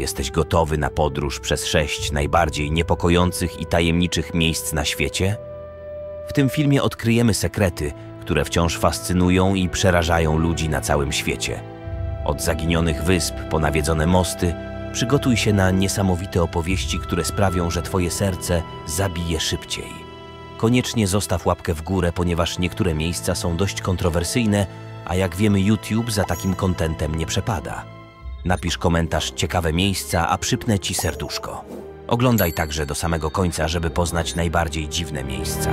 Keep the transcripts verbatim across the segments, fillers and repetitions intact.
jesteś gotowy na podróż przez sześć najbardziej niepokojących i tajemniczych miejsc na świecie? W tym filmie odkryjemy sekrety, które wciąż fascynują i przerażają ludzi na całym świecie. Od zaginionych wysp po nawiedzone mosty, przygotuj się na niesamowite opowieści, które sprawią, że twoje serce zabije szybciej. Koniecznie zostaw łapkę w górę, ponieważ niektóre miejsca są dość kontrowersyjne, a jak wiemy, YouTube za takim kontentem nie przepada. Napisz komentarz ciekawe miejsca, a przypnę ci serduszko. Oglądaj także do samego końca, żeby poznać najbardziej dziwne miejsca.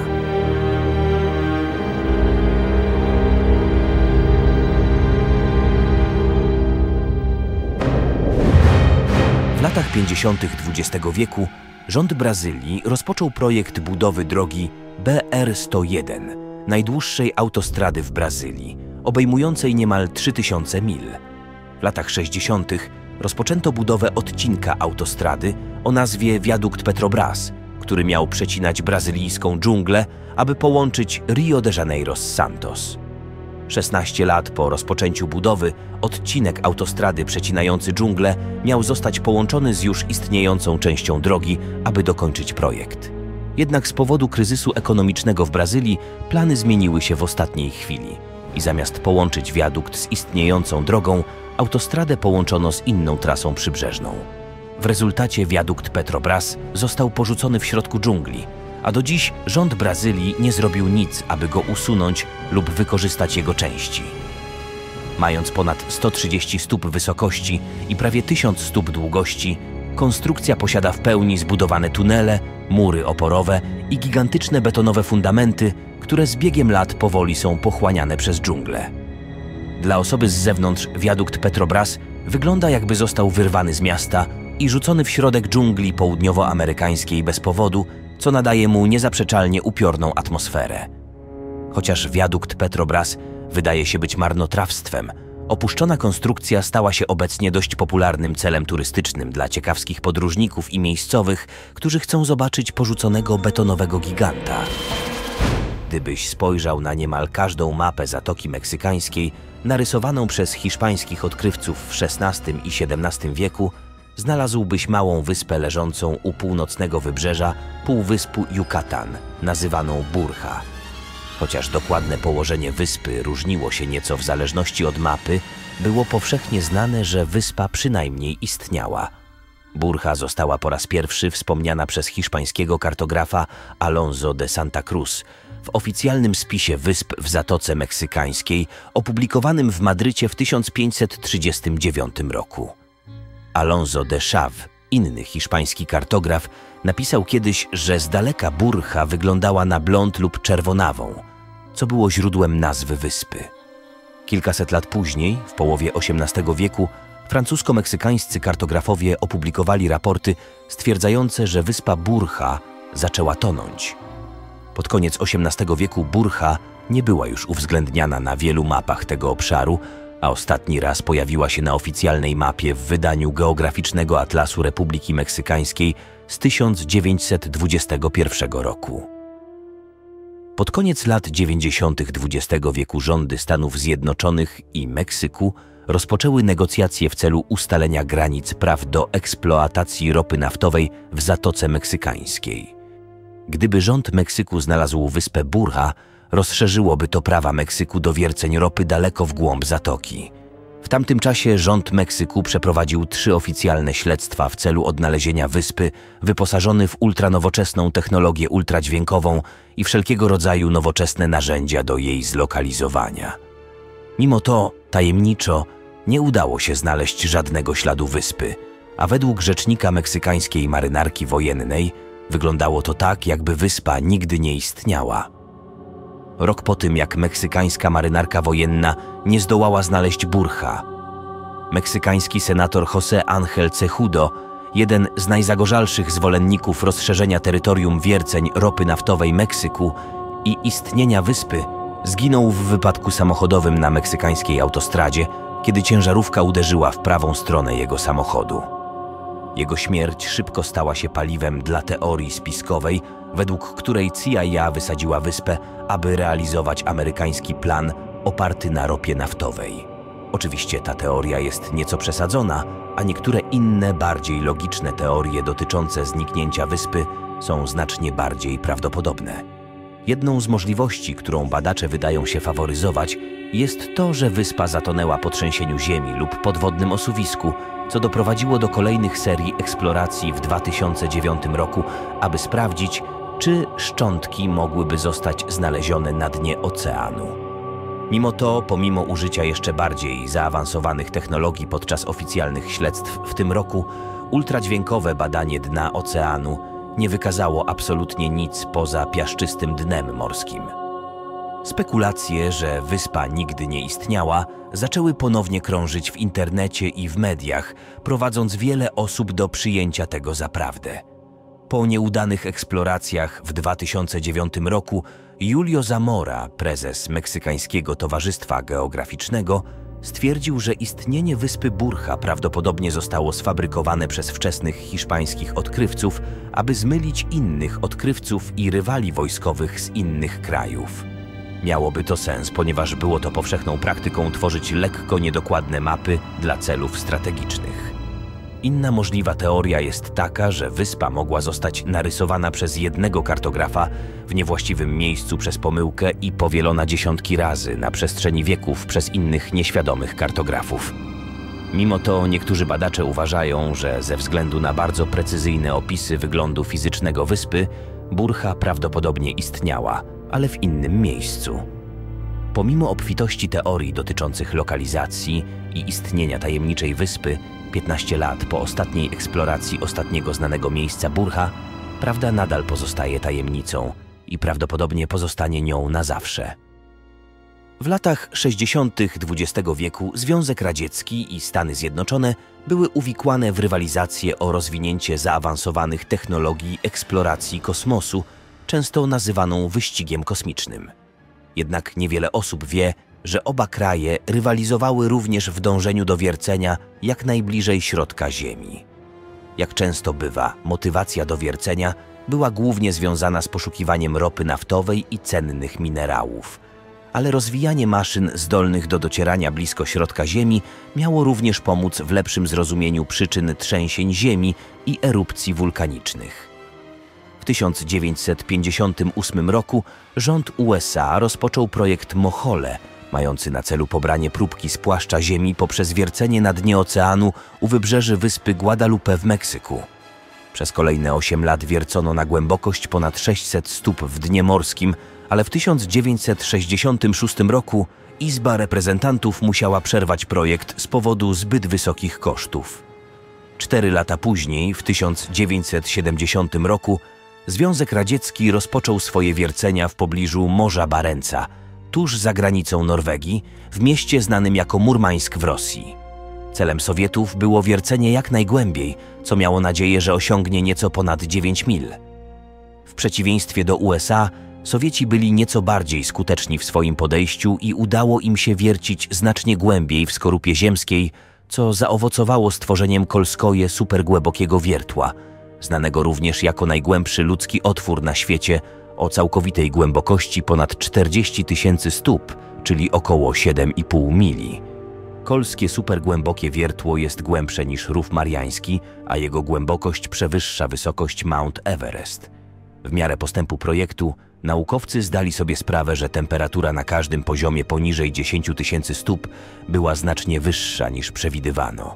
W latach pięćdziesiątych dwudziestego wieku rząd Brazylii rozpoczął projekt budowy drogi B R sto jeden, najdłuższej autostrady w Brazylii, obejmującej niemal trzy tysiące mil. W latach sześćdziesiątych rozpoczęto budowę odcinka autostrady o nazwie Wiadukt Petrobras, który miał przecinać brazylijską dżunglę, aby połączyć Rio de Janeiro z Santos. szesnaście lat po rozpoczęciu budowy odcinek autostrady przecinający dżunglę miał zostać połączony z już istniejącą częścią drogi, aby dokończyć projekt. Jednak z powodu kryzysu ekonomicznego w Brazylii plany zmieniły się w ostatniej chwili i zamiast połączyć wiadukt z istniejącą drogą, autostradę połączono z inną trasą przybrzeżną. W rezultacie wiadukt Petrobras został porzucony w środku dżungli, a do dziś rząd Brazylii nie zrobił nic, aby go usunąć lub wykorzystać jego części. Mając ponad sto trzydzieści stóp wysokości i prawie tysiąc stóp długości, konstrukcja posiada w pełni zbudowane tunele, mury oporowe i gigantyczne betonowe fundamenty, które z biegiem lat powoli są pochłaniane przez dżunglę. Dla osoby z zewnątrz wiadukt Petrobras wygląda, jakby został wyrwany z miasta i rzucony w środek dżungli południowoamerykańskiej bez powodu, co nadaje mu niezaprzeczalnie upiorną atmosferę. Chociaż wiadukt Petrobras wydaje się być marnotrawstwem, opuszczona konstrukcja stała się obecnie dość popularnym celem turystycznym dla ciekawskich podróżników i miejscowych, którzy chcą zobaczyć porzuconego betonowego giganta. Gdybyś spojrzał na niemal każdą mapę Zatoki Meksykańskiej, narysowaną przez hiszpańskich odkrywców w szesnastym i siedemnastym wieku, znalazłbyś małą wyspę leżącą u północnego wybrzeża półwyspu Yucatan, nazywaną Burja. Chociaż dokładne położenie wyspy różniło się nieco w zależności od mapy, było powszechnie znane, że wyspa przynajmniej istniała. Burja została po raz pierwszy wspomniana przez hiszpańskiego kartografa Alonso de Santa Cruz w oficjalnym spisie wysp w Zatoce Meksykańskiej, opublikowanym w Madrycie w tysiąc pięćset trzydziestym dziewiątym roku. Alonso de Chaves, inny hiszpański kartograf, napisał kiedyś, że z daleka Burja wyglądała na blond lub czerwonawą, co było źródłem nazwy wyspy. Kilkaset lat później, w połowie osiemnastego wieku, francusko-meksykańscy kartografowie opublikowali raporty stwierdzające, że wyspa Burja zaczęła tonąć. Pod koniec osiemnastego wieku Burja nie była już uwzględniana na wielu mapach tego obszaru, a ostatni raz pojawiła się na oficjalnej mapie w wydaniu Geograficznego Atlasu Republiki Meksykańskiej z tysiąc dziewięćset dwudziestego pierwszego roku. Pod koniec lat dziewięćdziesiątych dwudziestego wieku rządy Stanów Zjednoczonych i Meksyku rozpoczęły negocjacje w celu ustalenia granic praw do eksploatacji ropy naftowej w Zatoce Meksykańskiej. Gdyby rząd Meksyku znalazł wyspę Burja, rozszerzyłoby to prawa Meksyku do wierceń ropy daleko w głąb zatoki. W tamtym czasie rząd Meksyku przeprowadził trzy oficjalne śledztwa w celu odnalezienia wyspy, wyposażony w ultranowoczesną technologię ultradźwiękową i wszelkiego rodzaju nowoczesne narzędzia do jej zlokalizowania. Mimo to, tajemniczo, nie udało się znaleźć żadnego śladu wyspy, a według rzecznika meksykańskiej marynarki wojennej wyglądało to tak, jakby wyspa nigdy nie istniała. Rok po tym, jak meksykańska marynarka wojenna nie zdołała znaleźć Burja, meksykański senator José Ángel Cejudo, jeden z najzagorzalszych zwolenników rozszerzenia terytorium wierceń ropy naftowej Meksyku i istnienia wyspy, zginął w wypadku samochodowym na meksykańskiej autostradzie, kiedy ciężarówka uderzyła w prawą stronę jego samochodu. Jego śmierć szybko stała się paliwem dla teorii spiskowej, według której C I A wysadziła wyspę, aby realizować amerykański plan oparty na ropie naftowej. Oczywiście ta teoria jest nieco przesadzona, a niektóre inne, bardziej logiczne teorie dotyczące zniknięcia wyspy są znacznie bardziej prawdopodobne. Jedną z możliwości, którą badacze wydają się faworyzować, jest to, że wyspa zatonęła po trzęsieniu ziemi lub podwodnym osuwisku, co doprowadziło do kolejnych serii eksploracji w dwa tysiące dziewiątym roku, aby sprawdzić, czy szczątki mogłyby zostać znalezione na dnie oceanu. Mimo to, pomimo użycia jeszcze bardziej zaawansowanych technologii podczas oficjalnych śledztw w tym roku, ultradźwiękowe badanie dna oceanu nie wykazało absolutnie nic poza piaszczystym dnem morskim. Spekulacje, że wyspa nigdy nie istniała, zaczęły ponownie krążyć w internecie i w mediach, prowadząc wiele osób do przyjęcia tego za prawdę. Po nieudanych eksploracjach w dwa tysiące dziewiątym roku Julio Zamora, prezes Meksykańskiego Towarzystwa Geograficznego, stwierdził, że istnienie wyspy Burja prawdopodobnie zostało sfabrykowane przez wczesnych hiszpańskich odkrywców, aby zmylić innych odkrywców i rywali wojskowych z innych krajów. Miałoby to sens, ponieważ było to powszechną praktyką tworzyć lekko niedokładne mapy dla celów strategicznych. Inna możliwa teoria jest taka, że wyspa mogła zostać narysowana przez jednego kartografa w niewłaściwym miejscu przez pomyłkę i powielona dziesiątki razy na przestrzeni wieków przez innych nieświadomych kartografów. Mimo to niektórzy badacze uważają, że ze względu na bardzo precyzyjne opisy wyglądu fizycznego wyspy, Burja prawdopodobnie istniała, ale w innym miejscu. Pomimo obfitości teorii dotyczących lokalizacji i istnienia tajemniczej wyspy, piętnaście lat po ostatniej eksploracji ostatniego znanego miejsca Burja, prawda nadal pozostaje tajemnicą i prawdopodobnie pozostanie nią na zawsze. W latach sześćdziesiątych dwudziestego wieku Związek Radziecki i Stany Zjednoczone były uwikłane w rywalizację o rozwinięcie zaawansowanych technologii eksploracji kosmosu, często nazywaną wyścigiem kosmicznym. Jednak niewiele osób wie, że oba kraje rywalizowały również w dążeniu do wiercenia jak najbliżej środka Ziemi. Jak często bywa, motywacja do wiercenia była głównie związana z poszukiwaniem ropy naftowej i cennych minerałów. Ale rozwijanie maszyn zdolnych do docierania blisko środka Ziemi miało również pomóc w lepszym zrozumieniu przyczyn trzęsień ziemi i erupcji wulkanicznych. W tysiąc dziewięćset pięćdziesiątym ósmym roku rząd U S A rozpoczął projekt Mohole, mający na celu pobranie próbki z płaszcza Ziemi poprzez wiercenie na dnie oceanu u wybrzeży wyspy Guadalupe w Meksyku. Przez kolejne osiem lat wiercono na głębokość ponad sześćset stóp w dnie morskim, ale w tysiąc dziewięćset sześćdziesiątym szóstym roku Izba Reprezentantów musiała przerwać projekt z powodu zbyt wysokich kosztów. Cztery lata później, w tysiąc dziewięćset siedemdziesiątym roku, Związek Radziecki rozpoczął swoje wiercenia w pobliżu Morza Barenca, tuż za granicą Norwegii, w mieście znanym jako Murmańsk w Rosji. Celem Sowietów było wiercenie jak najgłębiej, co miało nadzieję, że osiągnie nieco ponad dziewięć mil. W przeciwieństwie do U S A, Sowieci byli nieco bardziej skuteczni w swoim podejściu i udało im się wiercić znacznie głębiej w skorupie ziemskiej, co zaowocowało stworzeniem Kolskoje supergłębokiego wiertła, znanego również jako najgłębszy ludzki otwór na świecie o całkowitej głębokości ponad czterdzieści tysięcy stóp, czyli około siedem i pół mili. Kolskie supergłębokie wiertło jest głębsze niż Rów Mariański, a jego głębokość przewyższa wysokość Mount Everest. W miarę postępu projektu naukowcy zdali sobie sprawę, że temperatura na każdym poziomie poniżej dziesięciu tysięcy stóp była znacznie wyższa niż przewidywano.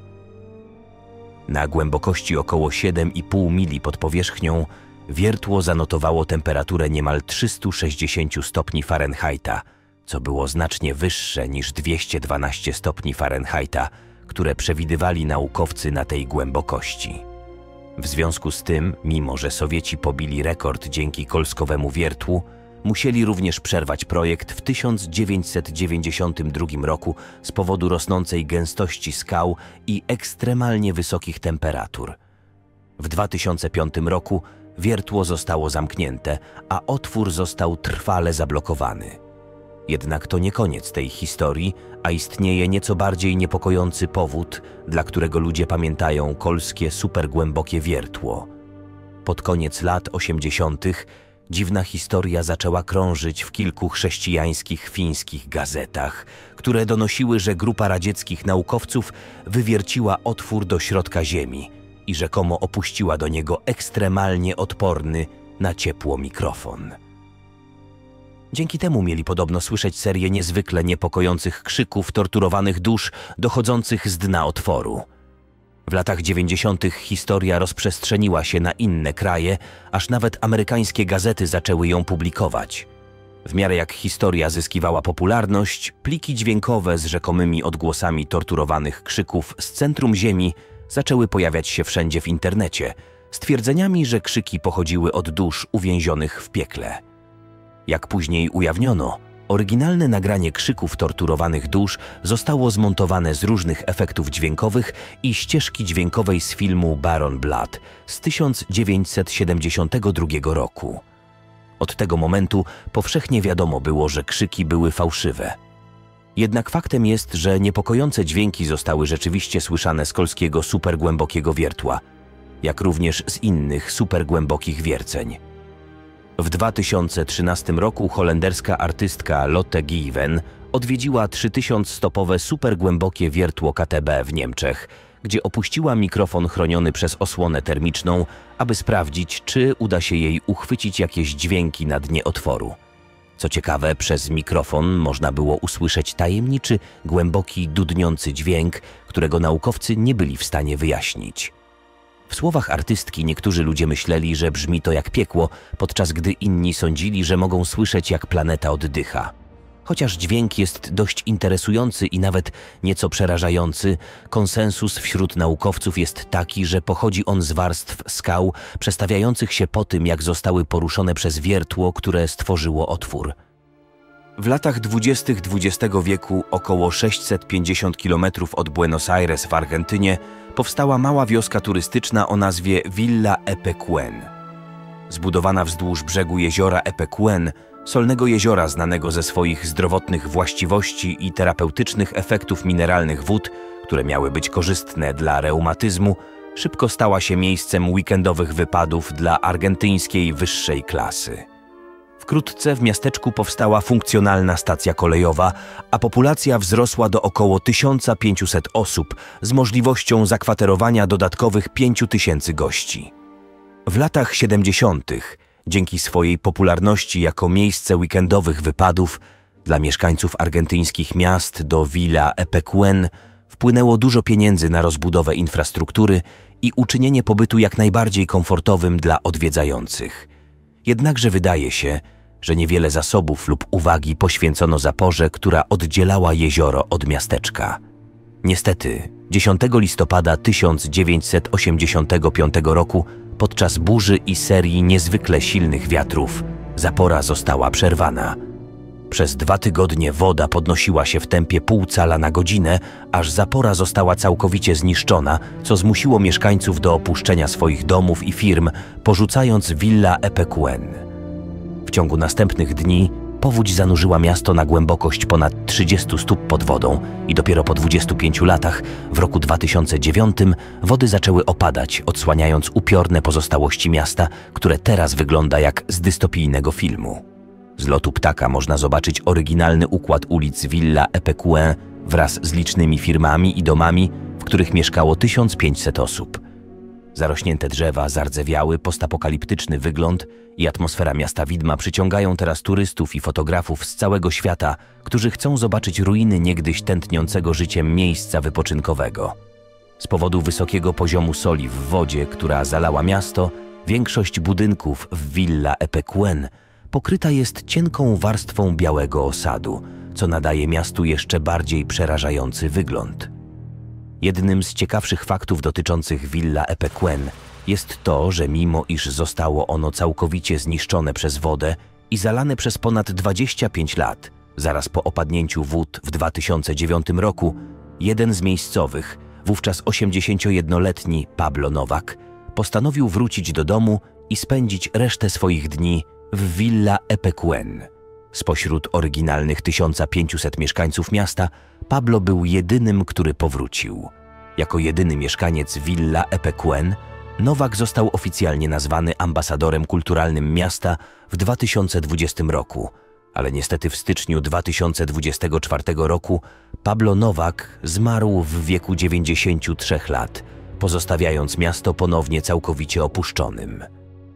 Na głębokości około siedem i pół mili pod powierzchnią wiertło zanotowało temperaturę niemal trzystu sześćdziesięciu stopni Fahrenheita, co było znacznie wyższe niż dwieście dwanaście stopni Fahrenheita, które przewidywali naukowcy na tej głębokości. W związku z tym, mimo że Sowieci pobili rekord dzięki kolskowemu wiertłu, musieli również przerwać projekt w tysiąc dziewięćset dziewięćdziesiątym drugim roku z powodu rosnącej gęstości skał i ekstremalnie wysokich temperatur. W dwa tysiące piątym roku wiertło zostało zamknięte, a otwór został trwale zablokowany. Jednak to nie koniec tej historii, a istnieje nieco bardziej niepokojący powód, dla którego ludzie pamiętają kolskie supergłębokie wiertło. Pod koniec lat osiemdziesiątych dziwna historia zaczęła krążyć w kilku chrześcijańskich fińskich gazetach, które donosiły, że grupa radzieckich naukowców wywierciła otwór do środka Ziemi i rzekomo opuściła do niego ekstremalnie odporny na ciepło mikrofon. Dzięki temu mieli podobno słyszeć serię niezwykle niepokojących krzyków torturowanych dusz dochodzących z dna otworu. W latach dziewięćdziesiątych historia rozprzestrzeniła się na inne kraje, aż nawet amerykańskie gazety zaczęły ją publikować. W miarę jak historia zyskiwała popularność, pliki dźwiękowe z rzekomymi odgłosami torturowanych krzyków z centrum Ziemi zaczęły pojawiać się wszędzie w internecie, z twierdzeniami, że krzyki pochodziły od dusz uwięzionych w piekle. Jak później ujawniono, oryginalne nagranie krzyków torturowanych dusz zostało zmontowane z różnych efektów dźwiękowych i ścieżki dźwiękowej z filmu Baron Blood z tysiąc dziewięćset siedemdziesiątego drugiego roku. Od tego momentu powszechnie wiadomo było, że krzyki były fałszywe. Jednak faktem jest, że niepokojące dźwięki zostały rzeczywiście słyszane z kolskiego supergłębokiego wiertła, jak również z innych supergłębokich wierceń. W dwa tysiące trzynastym roku holenderska artystka Lotte Given odwiedziła trzytysiącstopowe supergłębokie wiertło K T B w Niemczech, gdzie opuściła mikrofon chroniony przez osłonę termiczną, aby sprawdzić, czy uda się jej uchwycić jakieś dźwięki na dnie otworu. Co ciekawe, przez mikrofon można było usłyszeć tajemniczy, głęboki, dudniący dźwięk, którego naukowcy nie byli w stanie wyjaśnić. W słowach artystki niektórzy ludzie myśleli, że brzmi to jak piekło, podczas gdy inni sądzili, że mogą słyszeć, jak planeta oddycha. Chociaż dźwięk jest dość interesujący i nawet nieco przerażający, konsensus wśród naukowców jest taki, że pochodzi on z warstw skał przestawiających się po tym, jak zostały poruszone przez wiertło, które stworzyło otwór. W latach dwudziestych dwudziestego wieku, około sześćset pięćdziesiąt kilometrów od Buenos Aires w Argentynie, powstała mała wioska turystyczna o nazwie Villa Epecuén. Zbudowana wzdłuż brzegu jeziora Epecuén, solnego jeziora znanego ze swoich zdrowotnych właściwości i terapeutycznych efektów mineralnych wód, które miały być korzystne dla reumatyzmu, szybko stała się miejscem weekendowych wypadów dla argentyńskiej wyższej klasy. Wkrótce w miasteczku powstała funkcjonalna stacja kolejowa, a populacja wzrosła do około tysiąc pięciuset osób z możliwością zakwaterowania dodatkowych pięciu tysięcy gości. W latach siedemdziesiątych, dzięki swojej popularności jako miejsce weekendowych wypadów, dla mieszkańców argentyńskich miast do Villa Epecuén wpłynęło dużo pieniędzy na rozbudowę infrastruktury i uczynienie pobytu jak najbardziej komfortowym dla odwiedzających. Jednakże wydaje się, że niewiele zasobów lub uwagi poświęcono zaporze, która oddzielała jezioro od miasteczka. Niestety, dziesiątego listopada tysiąc dziewięćset osiemdziesiątego piątego roku, podczas burzy i serii niezwykle silnych wiatrów, zapora została przerwana. Przez dwa tygodnie woda podnosiła się w tempie pół cala na godzinę, aż zapora została całkowicie zniszczona, co zmusiło mieszkańców do opuszczenia swoich domów i firm, porzucając Villa Epecuén. W ciągu następnych dni powódź zanurzyła miasto na głębokość ponad trzydziestu stóp pod wodą i dopiero po dwudziestu pięciu latach, w roku dwa tysiące dziewiątym, wody zaczęły opadać, odsłaniając upiorne pozostałości miasta, które teraz wygląda jak z dystopijnego filmu. Z lotu ptaka można zobaczyć oryginalny układ ulic Villa Epecuén wraz z licznymi firmami i domami, w których mieszkało tysiąc pięćset osób. Zarośnięte drzewa, zardzewiały, postapokaliptyczny wygląd i atmosfera miasta widma przyciągają teraz turystów i fotografów z całego świata, którzy chcą zobaczyć ruiny niegdyś tętniącego życiem miejsca wypoczynkowego. Z powodu wysokiego poziomu soli w wodzie, która zalała miasto, większość budynków w Villa Epecuén pokryta jest cienką warstwą białego osadu, co nadaje miastu jeszcze bardziej przerażający wygląd. Jednym z ciekawszych faktów dotyczących Villa Epecuén jest to, że mimo iż zostało ono całkowicie zniszczone przez wodę i zalane przez ponad dwadzieścia pięć lat, zaraz po opadnięciu wód w dwa tysiące dziewiątym roku, jeden z miejscowych, wówczas osiemdziesięciojednoletni Pablo Nowak, postanowił wrócić do domu i spędzić resztę swoich dni w Villa Epecuén. Spośród oryginalnych tysiąca pięciuset mieszkańców miasta, Pablo był jedynym, który powrócił. Jako jedyny mieszkaniec Villa Epecuén Nowak został oficjalnie nazwany ambasadorem kulturalnym miasta w dwa tysiące dwudziestym roku, ale niestety w styczniu dwa tysiące dwudziestego czwartego roku Pablo Nowak zmarł w wieku dziewięćdziesięciu trzech lat, pozostawiając miasto ponownie całkowicie opuszczonym.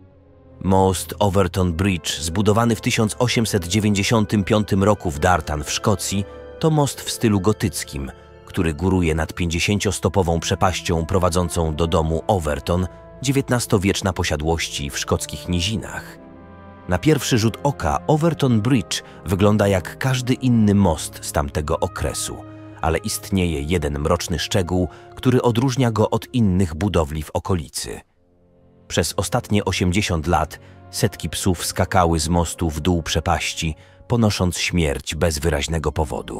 Most Overton Bridge, zbudowany w tysiąc osiemset dziewięćdziesiątym piątym roku w Dartan w Szkocji, to most w stylu gotyckim, który góruje nad pięćdziesięciostopową przepaścią prowadzącą do domu Overton, dziewiętnastowieczna posiadłości w szkockich nizinach. Na pierwszy rzut oka Overton Bridge wygląda jak każdy inny most z tamtego okresu, ale istnieje jeden mroczny szczegół, który odróżnia go od innych budowli w okolicy. Przez ostatnie osiemdziesiąt lat setki psów skakały z mostu w dół przepaści, ponosząc śmierć bez wyraźnego powodu.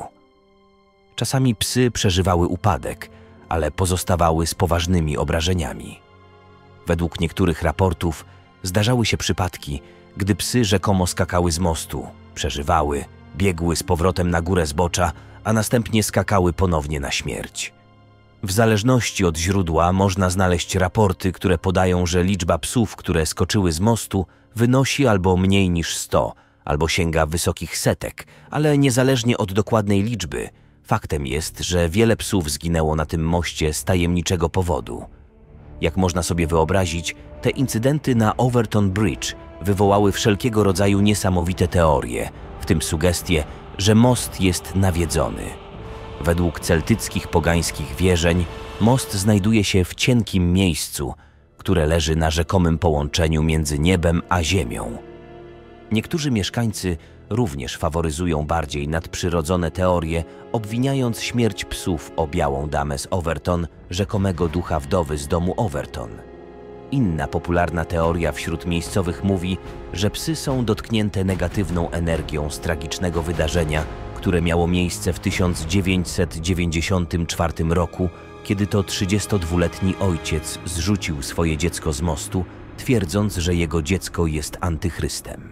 Czasami psy przeżywały upadek, ale pozostawały z poważnymi obrażeniami. Według niektórych raportów zdarzały się przypadki, gdy psy rzekomo skakały z mostu, przeżywały, biegły z powrotem na górę zbocza, a następnie skakały ponownie na śmierć. W zależności od źródła można znaleźć raporty, które podają, że liczba psów, które skoczyły z mostu, wynosi albo mniej niż sto, albo sięga wysokich setek, ale niezależnie od dokładnej liczby, faktem jest, że wiele psów zginęło na tym moście z tajemniczego powodu. Jak można sobie wyobrazić, te incydenty na Overton Bridge wywołały wszelkiego rodzaju niesamowite teorie, w tym sugestie, że most jest nawiedzony. Według celtyckich pogańskich wierzeń most znajduje się w cienkim miejscu, które leży na rzekomym połączeniu między niebem a ziemią. Niektórzy mieszkańcy również faworyzują bardziej nadprzyrodzone teorie, obwiniając śmierć psów o białą damę z Overton, rzekomego ducha wdowy z domu Overton. Inna popularna teoria wśród miejscowych mówi, że psy są dotknięte negatywną energią z tragicznego wydarzenia, które miało miejsce w tysiąc dziewięćset dziewięćdziesiątym czwartym roku, kiedy to trzydziestodwuletni ojciec zrzucił swoje dziecko z mostu, twierdząc, że jego dziecko jest antychrystem.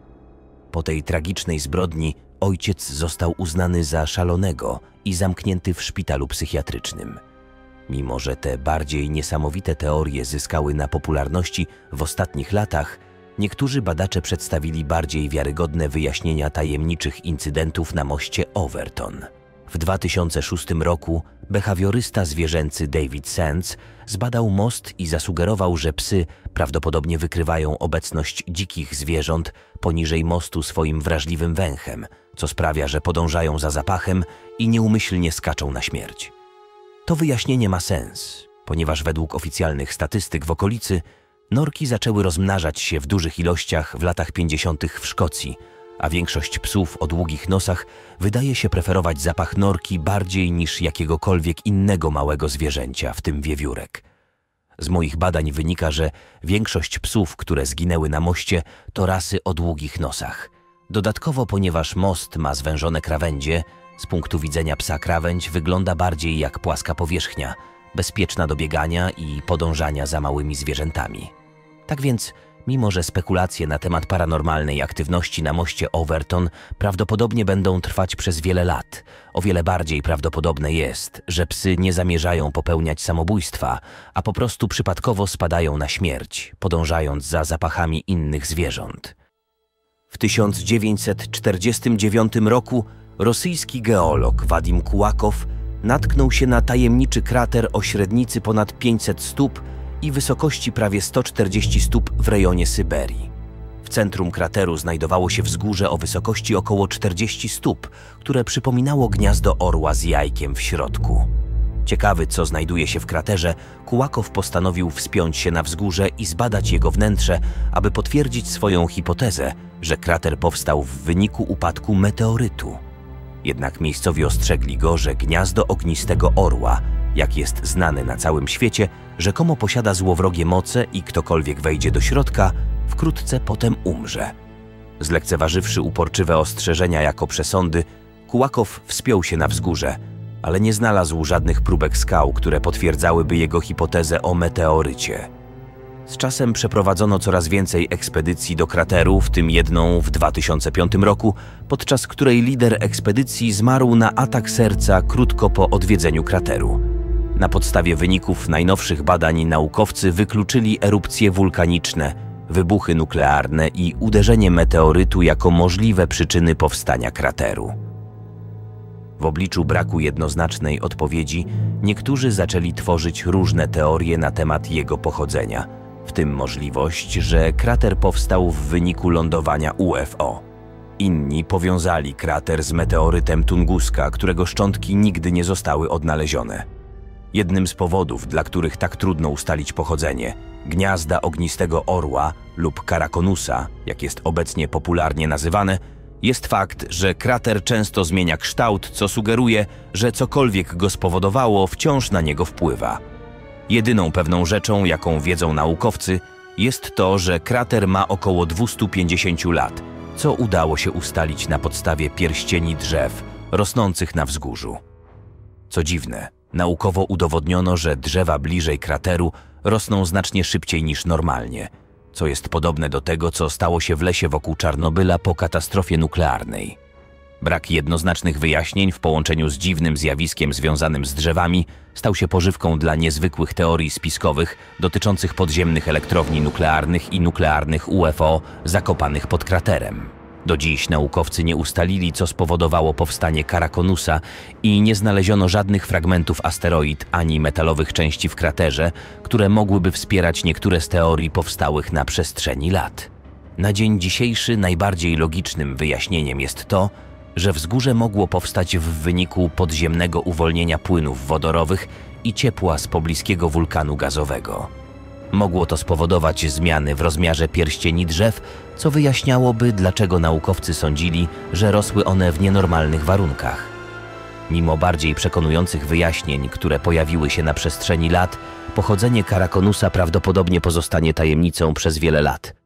Po tej tragicznej zbrodni ojciec został uznany za szalonego i zamknięty w szpitalu psychiatrycznym. Mimo że te bardziej niesamowite teorie zyskały na popularności w ostatnich latach, niektórzy badacze przedstawili bardziej wiarygodne wyjaśnienia tajemniczych incydentów na moście Overton. W dwa tysiące szóstym roku behawiorysta zwierzęcy David Sands zbadał most i zasugerował, że psy prawdopodobnie wykrywają obecność dzikich zwierząt poniżej mostu swoim wrażliwym węchem, co sprawia, że podążają za zapachem i nieumyślnie skaczą na śmierć. To wyjaśnienie ma sens, ponieważ według oficjalnych statystyk w okolicy norki zaczęły rozmnażać się w dużych ilościach w latach pięćdziesiątych w Szkocji, a większość psów o długich nosach wydaje się preferować zapach norki bardziej niż jakiegokolwiek innego małego zwierzęcia, w tym wiewiórek. Z moich badań wynika, że większość psów, które zginęły na moście, to rasy o długich nosach. Dodatkowo, ponieważ most ma zwężone krawędzie, z punktu widzenia psa krawędź wygląda bardziej jak płaska powierzchnia, bezpieczna do biegania i podążania za małymi zwierzętami. Tak więc, mimo że spekulacje na temat paranormalnej aktywności na moście Overton prawdopodobnie będą trwać przez wiele lat, o wiele bardziej prawdopodobne jest, że psy nie zamierzają popełniać samobójstwa, a po prostu przypadkowo spadają na śmierć, podążając za zapachami innych zwierząt. W tysiąc dziewięćset czterdziestym dziewiątym roku rosyjski geolog Wadim Kułakow natknął się na tajemniczy krater o średnicy ponad pięćset stóp i wysokości prawie sto czterdzieści stóp w rejonie Syberii. W centrum krateru znajdowało się wzgórze o wysokości około czterdziestu stóp, które przypominało gniazdo orła z jajkiem w środku. Ciekawy, co znajduje się w kraterze, Kułakow postanowił wspiąć się na wzgórze i zbadać jego wnętrze, aby potwierdzić swoją hipotezę, że krater powstał w wyniku upadku meteorytu. Jednak miejscowi ostrzegli go, że gniazdo ognistego orła, jak jest znane na całym świecie, rzekomo posiada złowrogie moce i ktokolwiek wejdzie do środka, wkrótce potem umrze. Zlekceważywszy uporczywe ostrzeżenia jako przesądy, Kułakow wspiął się na wzgórze, ale nie znalazł żadnych próbek skał, które potwierdzałyby jego hipotezę o meteorycie. Z czasem przeprowadzono coraz więcej ekspedycji do krateru, w tym jedną w dwa tysiące piątym roku, podczas której lider ekspedycji zmarł na atak serca krótko po odwiedzeniu krateru. Na podstawie wyników najnowszych badań naukowcy wykluczyli erupcje wulkaniczne, wybuchy nuklearne i uderzenie meteorytu jako możliwe przyczyny powstania krateru. W obliczu braku jednoznacznej odpowiedzi niektórzy zaczęli tworzyć różne teorie na temat jego pochodzenia, w tym możliwość, że krater powstał w wyniku lądowania U F O. Inni powiązali krater z meteorytem Tunguska, którego szczątki nigdy nie zostały odnalezione. Jednym z powodów, dla których tak trudno ustalić pochodzenie gniazda ognistego orła lub Karakonusa, jak jest obecnie popularnie nazywane, jest fakt, że krater często zmienia kształt, co sugeruje, że cokolwiek go spowodowało, wciąż na niego wpływa. Jedyną pewną rzeczą, jaką wiedzą naukowcy, jest to, że krater ma około dwieście pięćdziesiąt lat, co udało się ustalić na podstawie pierścieni drzew rosnących na wzgórzu. Co dziwne, naukowo udowodniono, że drzewa bliżej krateru rosną znacznie szybciej niż normalnie, co jest podobne do tego, co stało się w lesie wokół Czarnobyla po katastrofie nuklearnej. Brak jednoznacznych wyjaśnień w połączeniu z dziwnym zjawiskiem związanym z drzewami stał się pożywką dla niezwykłych teorii spiskowych dotyczących podziemnych elektrowni nuklearnych i nuklearnych U F O zakopanych pod kraterem. Do dziś naukowcy nie ustalili, co spowodowało powstanie Karakonusa i nie znaleziono żadnych fragmentów asteroid ani metalowych części w kraterze, które mogłyby wspierać niektóre z teorii powstałych na przestrzeni lat. Na dzień dzisiejszy najbardziej logicznym wyjaśnieniem jest to, że wzgórze mogło powstać w wyniku podziemnego uwolnienia płynów wodorowych i ciepła z pobliskiego wulkanu gazowego. Mogło to spowodować zmiany w rozmiarze pierścieni drzew, co wyjaśniałoby, dlaczego naukowcy sądzili, że rosły one w nienormalnych warunkach. Mimo bardziej przekonujących wyjaśnień, które pojawiły się na przestrzeni lat, pochodzenie Karakonusa prawdopodobnie pozostanie tajemnicą przez wiele lat.